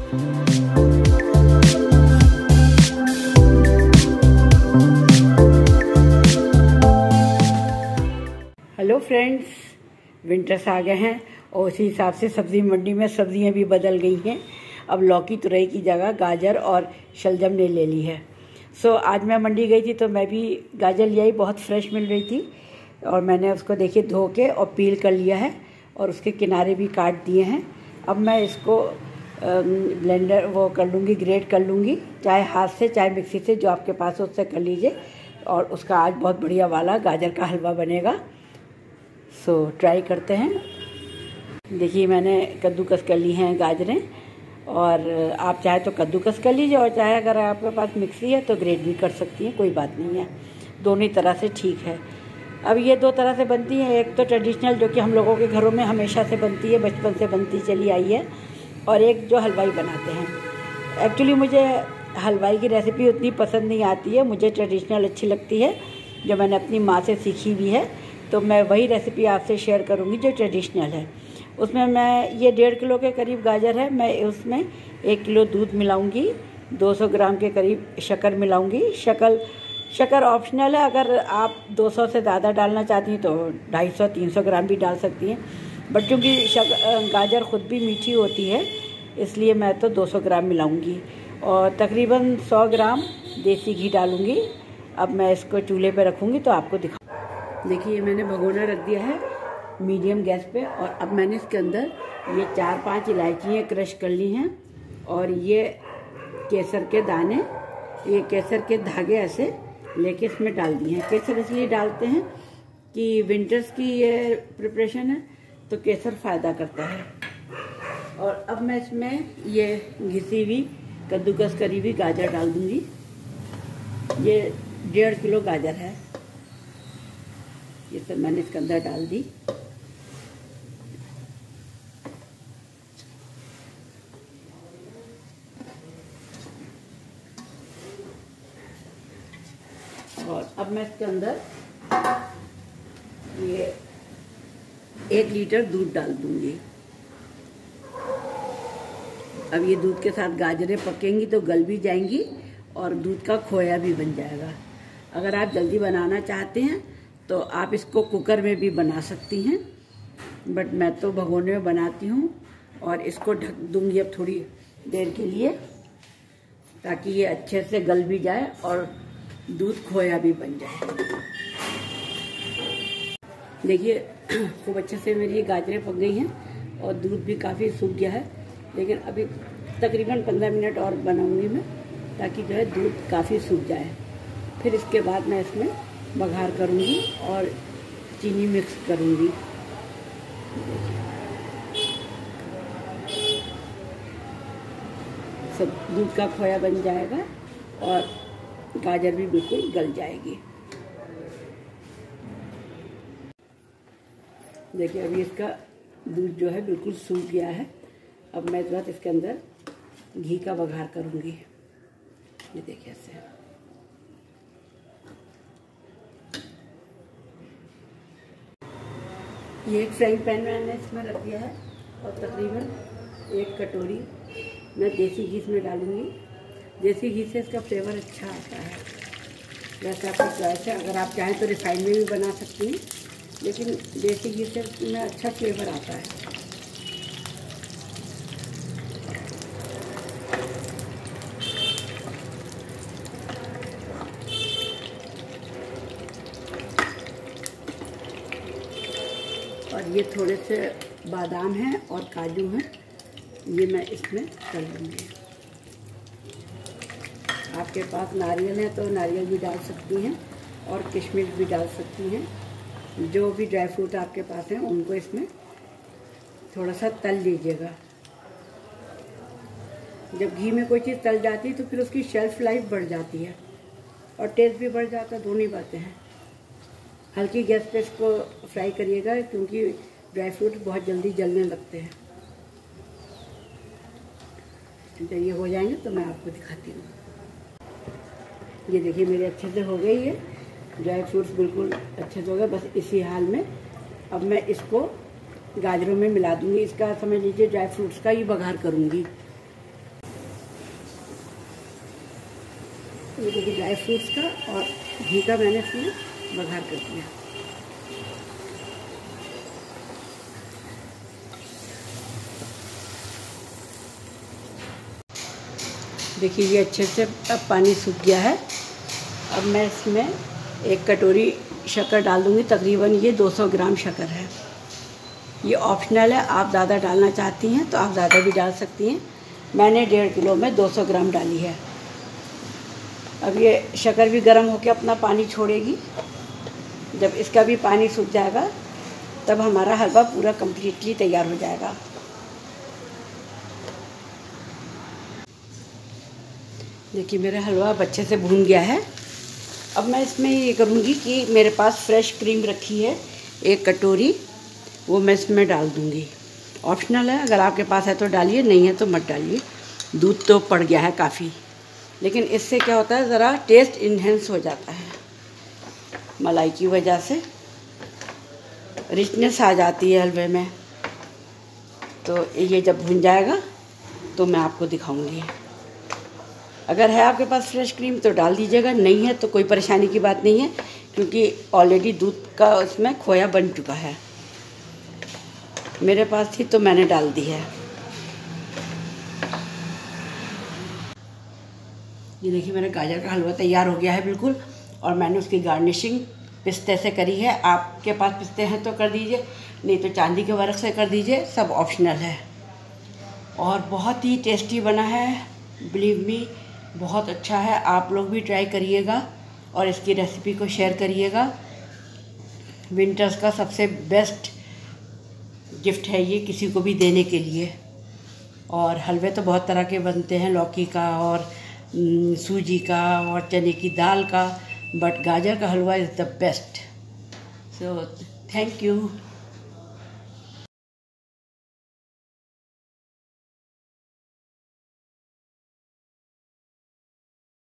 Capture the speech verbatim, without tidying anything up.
Hello friends, winters आ गए हैं और उसी हिसाब से सब्जी मंडी में सब्जियां भी बदल गई हैं। अब लौकी तुरई की जगह गाजर और शलजम ने ले ली है। सो आज मैं मंडी गई थी तो मैं भी गाजर ले आई, बहुत फ्रेश मिल रही थी और मैंने उसको देखिए धो के और पील कर लिया है और उसके किनारे भी काट दिए हैं। अब मैं इसको ब्लेंडर वो कर लूँगी, ग्रेट कर लूँगी, चाहे हाथ से चाहे मिक्सी से, जो आपके पास उससे कर लीजिए और उसका आज बहुत बढ़िया वाला गाजर का हलवा बनेगा। सो ट्राई करते हैं। देखिए मैंने कद्दूकस कर ली हैं गाजरें और आप चाहे तो कद्दूकस कर लीजिए और चाहे अगर आपके पास मिक्सी है तो ग्रेट भी कर सकती हैं, कोई बात नहीं है, दोनों ही तरह से ठीक है। अब ये दो तरह से बनती हैं, एक तो ट्रेडिशनल जो कि हम लोगों के घरों में हमेशा से बनती है, बचपन से बनती चली आई है, और एक जो हलवाई बनाते हैं। एक्चुअली मुझे हलवाई की रेसिपी उतनी पसंद नहीं आती है, मुझे ट्रेडिशनल अच्छी लगती है जो मैंने अपनी माँ से सीखी भी है। तो मैं वही रेसिपी आपसे शेयर करूंगी जो ट्रेडिशनल है। उसमें मैं ये डेढ़ किलो के करीब गाजर है, मैं उसमें एक किलो दूध मिलाऊंगी, दो सौ ग्राम के करीब शक्कर मिलाऊंगी। शक्कर शक्कर ऑप्शनल है, अगर आप दो सौ से ज़्यादा डालना चाहती हैं तो ढाई सौ तीन सौ ग्राम भी डाल सकती हैं, बट चूँकि गाजर ख़ुद भी मीठी होती है इसलिए मैं तो दो सौ ग्राम मिलाऊंगी और तकरीबन सौ ग्राम देसी घी डालूंगी। अब मैं इसको चूल्हे पे रखूँगी तो आपको दिखा। देखिए मैंने भगोना रख दिया है मीडियम गैस पे और अब मैंने इसके अंदर ये चार पांच इलायचियाँ क्रश कर ली हैं और ये केसर के दाने, ये केसर के धागे ऐसे लेके इसमें डाल दिए हैं। केसर इसलिए डालते हैं कि विंटर्स की ये प्रिपरेशन है तो केसर फ़ायदा करता है। और अब मैं इसमें ये घिसी हुई कद्दूकस करी हुई गाजर डाल दूँगी। ये डेढ़ किलो गाजर है, ये सब मैंने इसके अंदर डाल दी। और अब मैं इसके अंदर ये एक लीटर दूध डाल दूंगी। अब ये दूध के साथ गाजरें पकेंगी तो गल भी जाएंगी और दूध का खोया भी बन जाएगा। अगर आप जल्दी बनाना चाहते हैं तो आप इसको कुकर में भी बना सकती हैं, बट मैं तो भगोने में बनाती हूँ और इसको ढक दूंगी अब थोड़ी देर के लिए ताकि ये अच्छे से गल भी जाए और दूध खोया भी बन जाए। देखिए खूब अच्छे से मेरी गाजरें पक गई हैं और दूध भी काफ़ी सूख गया है, लेकिन अभी तकरीबन पंद्रह मिनट और बनाऊंगी मैं ताकि जो है दूध काफ़ी सूख जाए। फिर इसके बाद मैं इसमें बघार करूंगी और चीनी मिक्स करूंगी। सब दूध का खोया बन जाएगा और गाजर भी बिल्कुल गल जाएगी। देखिए अभी इसका दूध जो है बिल्कुल सूख गया है। अब मैं इस बात इसके अंदर घी का बघार करूंगी। ये देखिए ऐसे ये एक फ्राइंग पैन मैंने इसमें रख दिया है और तकरीबन एक कटोरी मैं देसी घी इसमें डालूंगी। देसी घी से इसका फ्लेवर अच्छा आता है। वैसे आपकी चॉइस है, अगर आप चाहें तो रिफाइंड में भी बना सकती हैं, लेकिन देसी घी से इसमें अच्छा फ्लेवर आता है। और ये थोड़े से बादाम हैं और काजू हैं, ये मैं इसमें कर लूँगी। आपके पास नारियल है तो नारियल भी डाल सकती हैं और किशमिश भी डाल सकती हैं। जो भी ड्राई फ्रूट आपके पास हैं उनको इसमें थोड़ा सा तल लीजिएगा। जब घी में कोई चीज़ तल जाती है तो फिर उसकी शेल्फ लाइफ बढ़ जाती है और टेस्ट भी बढ़ जाता है, दोनों ही बातें हैं। हल्की गैस पे इसको फ्राई करिएगा क्योंकि ड्राई फ्रूट बहुत जल्दी जलने लगते हैं। जब ये हो जाएंगे तो मैं आपको दिखाती हूँ। ये देखिए मेरे अच्छे से हो गई है, ड्राई फ्रूट्स बिल्कुल अच्छे से हो गए। बस इसी हाल में अब मैं इसको गाजरों में मिला दूंगी। इसका समझ लीजिए ड्राई फ्रूट्स का ही बघार करूँगी। ये देखिए ड्राई फ्रूट्स का और घी का मैंने इसमें बघार कर दिया। देखिए ये अच्छे से अब पानी सूख गया है। अब मैं इसमें एक कटोरी शक्कर डाल दूँगी। तकरीबन ये दो सौ ग्राम शक्कर है। ये ऑप्शनल है, आप ज़्यादा डालना चाहती हैं तो आप ज़्यादा भी डाल सकती हैं। मैंने डेढ़ किलो में दो सौ ग्राम डाली है। अब ये शक्कर भी गर्म होकर अपना पानी छोड़ेगी। जब इसका भी पानी सूख जाएगा तब हमारा हलवा पूरा कंप्लीटली तैयार हो जाएगा। देखिए मेरा हलवा अब अच्छे से भून गया है। अब मैं इसमें ये करूँगी कि मेरे पास फ्रेश क्रीम रखी है एक कटोरी, वो मैं इसमें डाल दूँगी। ऑप्शनल है, अगर आपके पास है तो डालिए, नहीं है तो मत डालिए। दूध तो पड़ गया है काफ़ी, लेकिन इससे क्या होता है ज़रा टेस्ट इन्हेंस हो जाता है। मलाई की वजह से रिचनेस आ जाती है हलवे में। तो ये जब भुन जाएगा तो मैं आपको दिखाऊंगी। अगर है आपके पास फ्रेश क्रीम तो डाल दीजिएगा, नहीं है तो कोई परेशानी की बात नहीं है, क्योंकि ऑलरेडी दूध का उसमें खोया बन चुका है। मेरे पास थी तो मैंने डाल दी है। ये देखिए मेरा गाजर का हलवा तैयार हो गया है बिल्कुल, और मैंने उसकी गार्निशिंग पिस्ते से करी है। आपके पास पिस्ते हैं तो कर दीजिए, नहीं तो चांदी के वर्क से कर दीजिए, सब ऑप्शनल है। और बहुत ही टेस्टी बना है, बिलीव मी, बहुत अच्छा है। आप लोग भी ट्राई करिएगा और इसकी रेसिपी को शेयर करिएगा। विंटर्स का सबसे बेस्ट गिफ्ट है ये किसी को भी देने के लिए। और हलवे तो बहुत तरह के बनते हैं, लौकी का और सूजी का और चने की दाल का, बट गाजर का हलवा is the best. So thank you.